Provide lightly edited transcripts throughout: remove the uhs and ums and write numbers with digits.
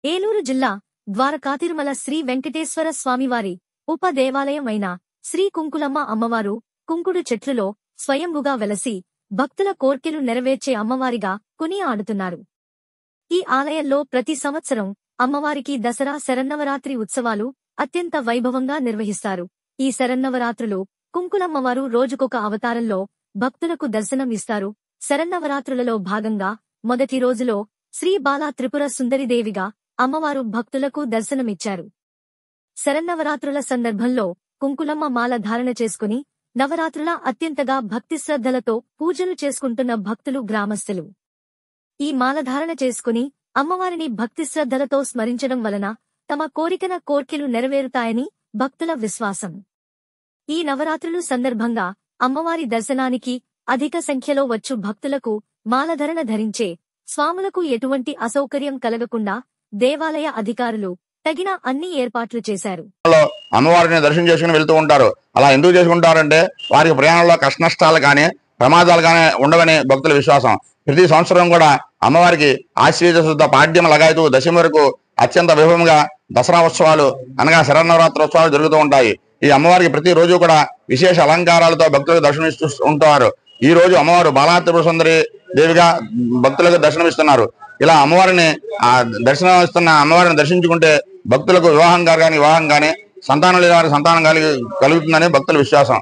ఏలూరు జిల్లా ద్వారకాతిరుమల శ్రీ వెంకటేశ్వర స్వామివారి ఉప దేవాలయం అయిన శ్రీ కుంకులమ్మ అమ్మవారు కుంకుడు చెట్లులో స్వయంభుగా వెలసి భక్తుల కోర్కెలు నెరవేర్చే అమ్మవారిగా కొనియాడుతున్నారు. ఈ ఆలయంలో ప్రతి సంవత్సరం అమ్మవారికి దసరా శరన్నవరాత్రి ఉత్సవాలు అత్యంత వైభవంగా నిర్వహిస్తారు. ఈ శరన్నవరాత్రులు కుంకులమ్మవారు రోజుకొక అవతారంలో భక్తులకు దర్శనం ఇస్తారు. శరన్నవరాత్రులలో భాగంగా మొదటి రోజులో శ్రీ బాలా త్రిపుర సుందరిదేవిగా అమ్మవారు భక్తులకు దర్శనమిచ్చారు. శరన్నవరాత్రుల సందర్భంలో కుంకులమ్మ మాల ధారణ చేసుకుని నవరాత్రుల అత్యంతగా భక్తిశ్రద్ధలతో పూజలు చేసుకుంటున్న భక్తులు గ్రామస్తులు. ఈ మాలధారణ చేసుకుని అమ్మవారిని భక్తిశ్రద్ధలతో స్మరించడం వలన తమ కోర్కెలు నెరవేరుతాయని భక్తుల విశ్వాసం. ఈ నవరాత్రులు సందర్భంగా అమ్మవారి దర్శనానికి అధిక సంఖ్యలో వచ్చు భక్తులకు మాలధరణ ధరించే స్వాములకు ఎటువంటి అసౌకర్యం కలగకుండా దేవాలయ అధికారులు తగిన అన్ని ఏర్పాట్లు చేశారు. అమ్మవారిని దర్శనం చేసుకుని వెళ్తూ ఉంటారు. అలా ఎందుకు చేసుకుంటారంటే వారికి ప్రయాణంలో కష్టనష్టాలు కానీ ప్రమాదాలు కానీ ఉండవని భక్తుల విశ్వాసం. ప్రతి సంవత్సరం కూడా అమ్మవారికి ఆశ్వీజ శుద్ధ పాడ్యం లగాయతూ దశమి వరకు అత్యంత వైభవంగా దసరా ఉత్సవాలు అనగా శరన్నవరాత్రోత్సవాలు జరుగుతూ ఉంటాయి. ఈ అమ్మవారికి ప్రతి రోజు కూడా విశేష అలంకారాలతో భక్తులకు దర్శనమిస్తూ ఉంటారు. ఈ రోజు అమ్మవారు బాలా త్రిపుర సుందరి దేవిగా భక్తులకు దర్శనమిస్తున్నారు. ఇలా అమ్మవారిని దర్శనం ఇస్తున్న అమ్మవారిని దర్శించుకుంటే భక్తులకు వివాహం కానీ సంతానం లేని వారికి సంతానం కలుగుతుందని భక్తుల విశ్వాసం.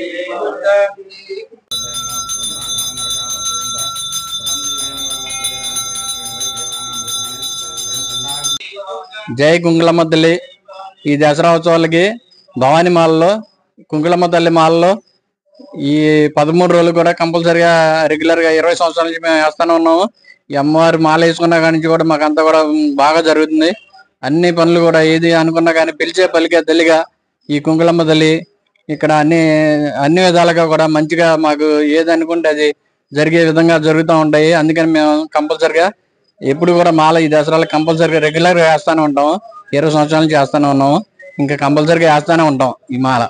జై కుంకులమ్మ తల్లి. ఈ దసరా ఉత్సవాలకి భవానీ మాలలో కుంకులమ్మ తల్లి మాలలో ఈ 13 రోజులు కూడా కంపల్సరిగా రెగ్యులర్గా 20 సంవత్సరాల నుంచి మేము వేస్తూనే ఉన్నాము. ఈ అమ్మవారి మాల వేసుకున్న కాడి నుంచి కూడా మాకంతా కూడా బాగా జరుగుతుంది. అన్ని పనులు కూడా ఏది అనుకున్నా కానీ పిలిచే పలికే తల్లిగా ఈ కుంకులమ్మ తల్లి ఇక్కడ అన్ని విధాలుగా కూడా మంచిగా మాకు ఏది అనుకుంటే అది జరిగే విధంగా జరుగుతూ ఉంటాయి. అందుకని మేము కంపల్సరిగా ఎప్పుడు కూడా మాల ఈ దసరాలు కంపల్సరిగా రెగ్యులర్గా వేస్తూనే ఉంటాము. 20 సంవత్సరాల నుంచి వేస్తూనే ఉన్నాము. ఇంకా కంపల్సరిగా వేస్తూనే ఉంటాం ఈ మాల.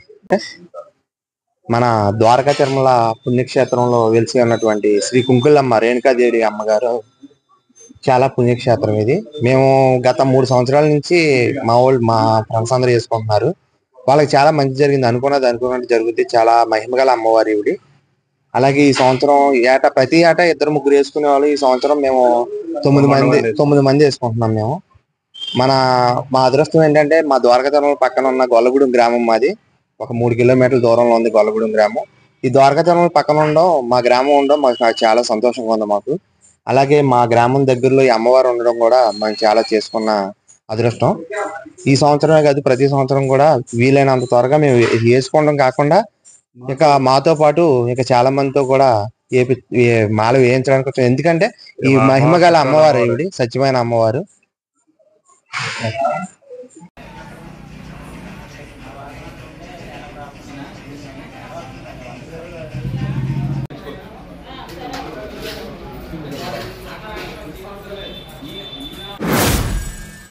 మన ద్వారకా తిరుమల పుణ్యక్షేత్రంలో వెలిసి ఉన్నటువంటి శ్రీ కుంకులమ్మ రేణుకాదేవి అమ్మగారు చాలా పుణ్యక్షేత్రం ఇది. మేము గత 3 సంవత్సరాల నుంచి మా ఫ్రెండ్స్ అందరూ చేసుకుంటున్నారు. వాళ్ళకి చాలా మంచి జరిగింది. అనుకున్నట్టు జరుగుతుంది. చాలా మహిమగల అమ్మవారి ఇవిడి. అలాగే ఈ సంవత్సరం ప్రతి ఏటా 2-3 వేసుకునే వాళ్ళు. ఈ సంవత్సరం మేము 9 మంది వేసుకుంటున్నాం. మేము మా అదృష్టం ఏంటంటే మా ద్వారకా తిరుమల పక్కన ఉన్న గొల్లగూడెం గ్రామం మాది. ఒక 3 కిలోమీటర్ల దూరంలో ఉంది గొల్లగూడెం గ్రామం. ఈ ద్వారకా తిరుమల పక్కన ఉండడం మా గ్రామం ఉండడం నాకు చాలా సంతోషంగా ఉంది మాకు. అలాగే మా గ్రామం దగ్గరలో ఈ అమ్మవారు ఉండడం కూడా మనం చాలా చేసుకున్న అదృష్టం. ఈ సంవత్సరమే కాదు ప్రతి సంవత్సరం కూడా వీలైనంత త్వరగా మేము వేసుకోవడం కాకుండా ఇక మాతో పాటు ఇక చాలా మందితో కూడా మాల వేయించడానికి వచ్చాం. ఎందుకంటే ఈ మహిమగల అమ్మవారు ఈవిడి సత్యమైన అమ్మవారు.